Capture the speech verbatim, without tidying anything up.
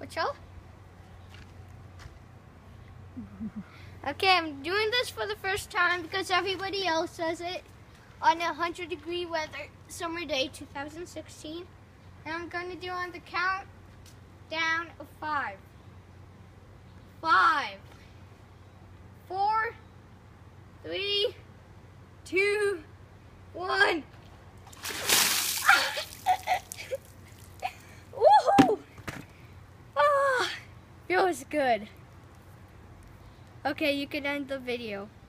What's up? Okay, I'm doing this for the first time because everybody else does it on a hundred degree weather summer day two thousand sixteen. And I'm going to do on the count down of five. Five, four, three, two, one. Woohoo! Ah, feels good. Okay, you can end the video.